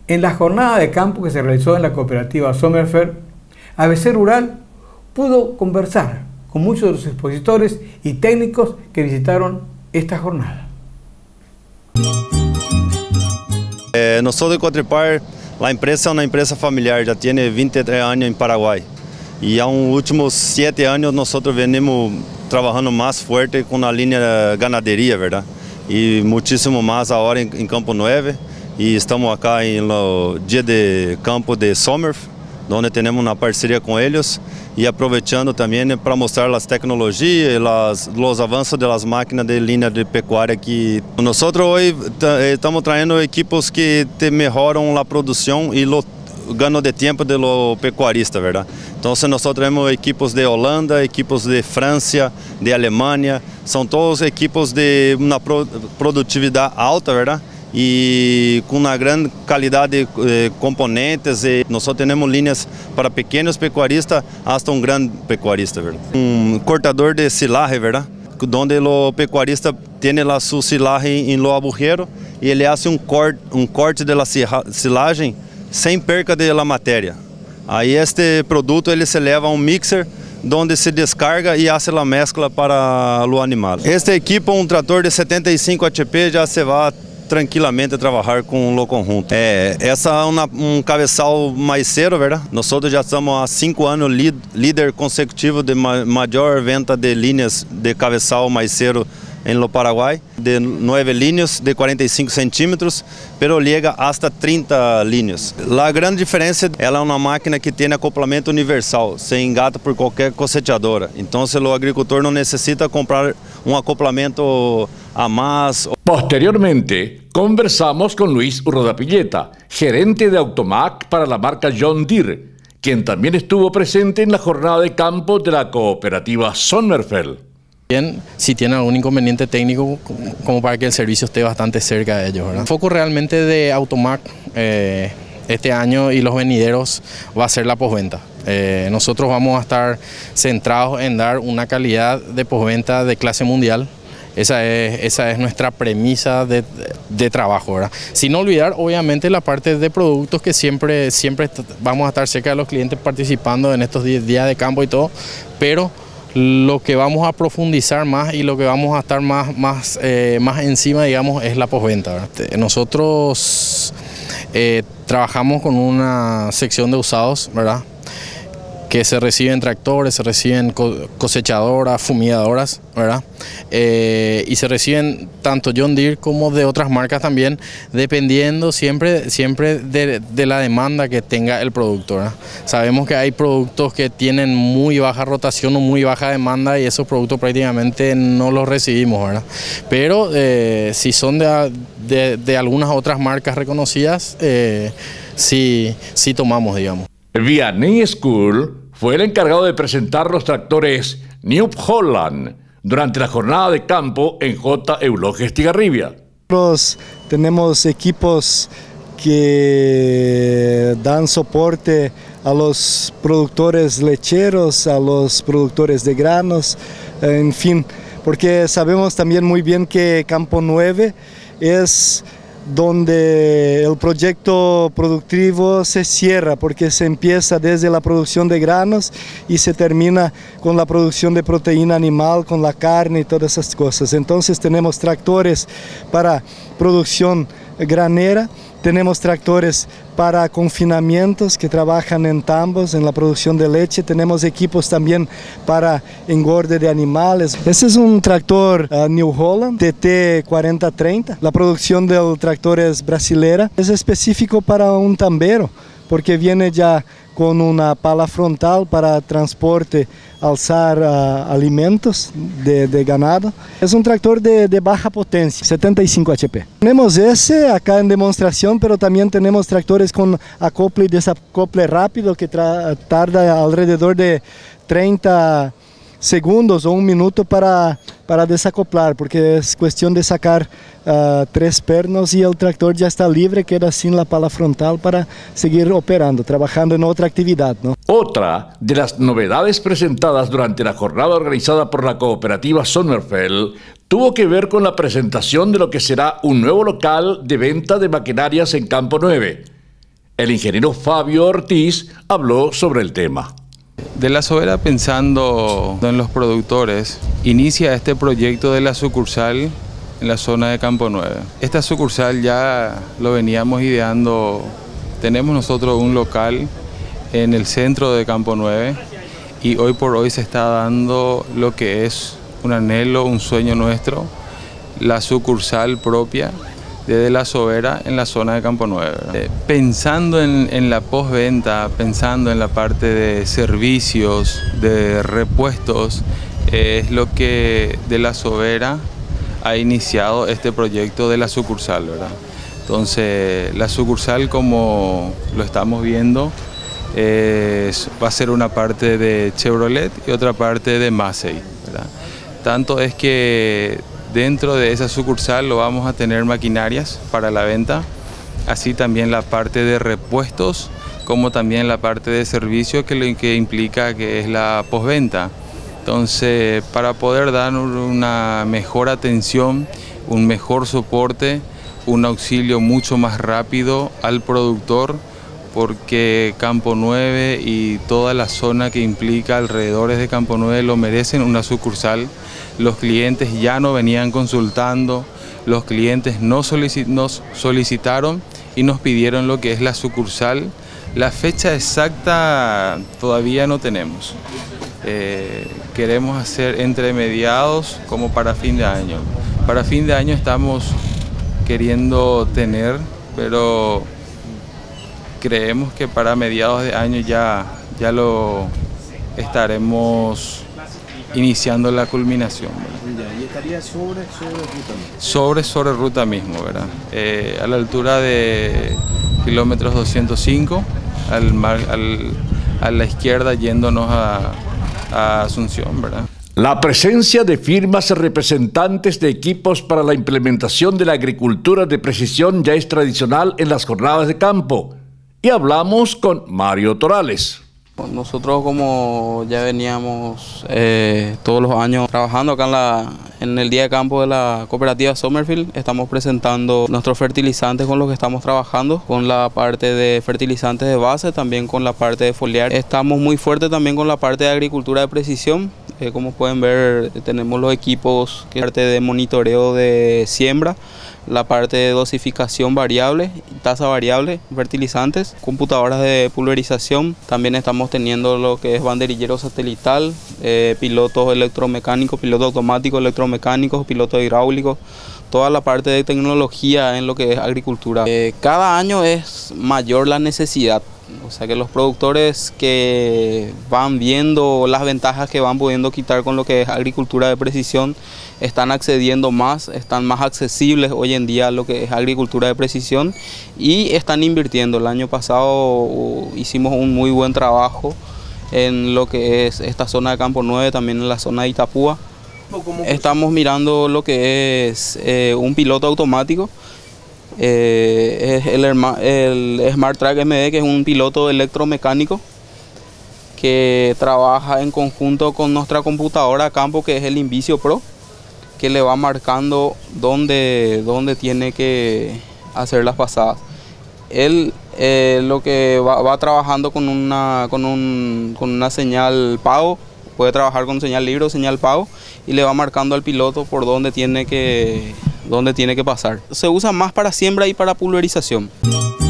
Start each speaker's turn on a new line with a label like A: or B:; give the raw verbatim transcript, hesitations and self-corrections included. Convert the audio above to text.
A: En la jornada de campo que se realizó en la cooperativa Sommerfeld, A B C Rural pudo conversar con muchos de los expositores y técnicos que visitaron esta jornada.
B: Eh, nosotros de Cotripar, la empresa es una empresa familiar, ya tiene veintitrés años en Paraguay. Y en los últimos siete años nosotros venimos trabajando más fuerte con la línea de ganadería, ¿verdad? Y muchísimo más ahora en, en Campo nueve. Y estamos acá en los días de campo de Sommerfeld, donde tenemos una parcería con ellos y aprovechando también para mostrar las tecnologías y las, los avances de las máquinas de línea de pecuaria que nosotros hoy estamos trayendo equipos que te mejoran la producción y lo gano de tiempo de los pecuaristas, ¿verdad? Entonces nosotros tenemos equipos de Holanda, equipos de Francia, de Alemania, son todos equipos de una pro, productividad alta, ¿verdad? Y con una gran calidad de eh, componentes. Y nosotros tenemos líneas para pequeños pecuaristas hasta un gran pecuarista, ¿verdad? Un cortador de silaje, ¿verdad? Donde el pecuarista tiene la, su silaje en los agujeros y él hace un corte, un corte de la silagem sem perca de la materia. Aí este produto ele se leva a um mixer donde se descarga y hace la mezcla para los animales. Este equipo, un trator de setenta y cinco H P, ya se va tranquilamente a trabalhar com o conjunto. É, essa é uma, um cabeçal maiceiro, verdade? Nós já estamos há cinco anos líder consecutivo de ma maior venda de linhas de cabeçal maiceiro em lo Paraguai, de nueve líneas de cuarenta y cinco centímetros, pero llega hasta trinta líneas. A grande diferença, ela é uma máquina que tem acoplamento universal, se engata por qualquer cosechadora. Então, o agricultor não necessita comprar um acoplamento a más.
C: Posteriormente, conversamos con Luis Rodapilleta, gerente de Automac para la marca John Deere, quien también estuvo presente en la jornada de campo de la cooperativa Sommerfeld.
D: Bien, si tienen algún inconveniente técnico, como para que el servicio esté bastante cerca de ellos, ¿verdad? El foco realmente de Automac eh, este año y los venideros va a ser la postventa. Eh, nosotros vamos a estar centrados en dar una calidad de postventa de clase mundial. Esa es, esa es nuestra premisa de, de trabajo, ¿verdad? Sin olvidar, obviamente, la parte de productos que siempre, siempre vamos a estar cerca de los clientes participando en estos días de campo y todo, pero lo que vamos a profundizar más y lo que vamos a estar más, más, eh, más encima, digamos, es la postventa, ¿verdad? Nosotros eh, trabajamos con una sección de usados, ¿verdad?, que se reciben tractores, se reciben cosechadoras, fumigadoras, ¿verdad? Eh, y se reciben tanto John Deere como de otras marcas también, dependiendo siempre, siempre de, de la demanda que tenga el producto, ¿verdad? Sabemos que hay productos que tienen muy baja rotación o muy baja demanda y esos productos prácticamente no los recibimos, ¿verdad? Pero eh, si son de, de, de algunas otras marcas reconocidas, eh, sí, sí tomamos, digamos.
C: Vianney School fue el encargado de presentar los tractores New Holland durante la jornada de campo en J. Eulogia Estigarribia.
E: Nosotros tenemos equipos que dan soporte a los productores lecheros, a los productores de granos, en fin, porque sabemos también muy bien que Campo nueve es donde el proyecto productivo se cierra, porque se empieza desde la producción de granos y se termina con la producción de proteína animal, con la carne y todas esas cosas. Entonces tenemos tractores para producción granera, tenemos tractores para confinamientos que trabajan en tambos, en la producción de leche, tenemos equipos también para engorde de animales. Este es un tractor uh, New Holland T T cuarenta treinta, la producción del tractor es brasilera, es específico para un tambero, porque viene ya con una pala frontal para transporte, alzar uh, alimentos de, de ganado. Es un tractor de, de baja potencia, setenta y cinco H P. Tenemos ese acá en demostración, pero también tenemos tractores con acople y desacople rápido que tarda alrededor de treinta segundos o un minuto para, para desacoplar, porque es cuestión de sacar uh, tres pernos y el tractor ya está libre, queda sin la pala frontal para seguir operando, trabajando en otra actividad, ¿no?
C: Otra de las novedades presentadas durante la jornada organizada por la cooperativa Sommerfeld tuvo que ver con la presentación de lo que será un nuevo local de venta de maquinarias en Campo nueve. El ingeniero Fabio Ortiz habló sobre el tema.
F: De la Sobera, pensando en los productores, inicia este proyecto de la sucursal en la zona de Campo nueve. Esta sucursal ya lo veníamos ideando. Tenemos nosotros un local en el centro de Campo nueve y hoy por hoy se está dando lo que es un anhelo, un sueño nuestro, la sucursal propia de La Sobera en la zona de Campo nueve. Eh, pensando en, en la postventa, pensando en la parte de servicios, de repuestos, eh, es lo que de La Sobera ha iniciado este proyecto de la sucursal, ¿verdad? Entonces, la sucursal, como lo estamos viendo, eh, va a ser una parte de Chevrolet y otra parte de Massey, ¿verdad? Tanto es que dentro de esa sucursal lo vamos a tener maquinarias para la venta, así también la parte de repuestos, como también la parte de servicio que, lo, que implica que es la postventa. Entonces, para poder dar una mejor atención, un mejor soporte, un auxilio mucho más rápido al productor, porque Campo nueve y toda la zona que implica alrededores de Campo nueve lo merecen una sucursal. Los clientes ya no venían consultando, los clientes nos, solicit nos solicitaron y nos pidieron lo que es la sucursal. La fecha exacta todavía no tenemos. Eh, queremos hacer entre mediados como para fin de año. Para fin de año estamos queriendo tener, pero creemos que para mediados de año ya, ya lo estaremos iniciando la culminación.
G: ¿Y estaría sobre, sobre ruta mismo?
F: Sobre, sobre ruta mismo, ¿verdad? Eh, a la altura de kilómetros doscientos cinco, al, al, a la izquierda yéndonos a, a Asunción, ¿verdad?
C: La presencia de firmas representantes de equipos para la implementación de la agricultura de precisión ya es tradicional en las jornadas de campo. Y hablamos con Mario Torales.
H: Nosotros, como ya veníamos eh, todos los años trabajando acá en, la, en el día de campo de la cooperativa Sommerfield, estamos presentando nuestros fertilizantes con los que estamos trabajando, con la parte de fertilizantes de base, también con la parte de foliar. Estamos muy fuertes también con la parte de agricultura de precisión. Eh, como pueden ver, tenemos los equipos, que es parte de monitoreo de siembra, la parte de dosificación variable, tasa variable, fertilizantes, computadoras de pulverización. También estamos teniendo lo que es banderillero satelital, eh, pilotos electromecánicos, pilotos automáticos electromecánicos, pilotos hidráulicos, toda la parte de tecnología en lo que es agricultura. Eh, cada año es mayor la necesidad. O sea que los productores que van viendo las ventajas que van pudiendo quitar con lo que es agricultura de precisión están accediendo más, están más accesibles hoy en día a lo que es agricultura de precisión y están invirtiendo. El año pasado hicimos un muy buen trabajo en lo que es esta zona de Campo nueve, también en la zona de Itapúa. Estamos mirando lo que es eh, un piloto automático. Eh, es el, el Smart Track M D, que es un piloto electromecánico que trabaja en conjunto con nuestra computadora a campo, que es el Invicio Pro, que le va marcando dónde, dónde tiene que hacer las pasadas. Él eh, lo que va, va trabajando con una, con, un, con una señal pago, puede trabajar con señal libre o señal pago, y le va marcando al piloto por dónde tiene que, dónde tiene que pasar. Se usa más para siembra y para pulverización.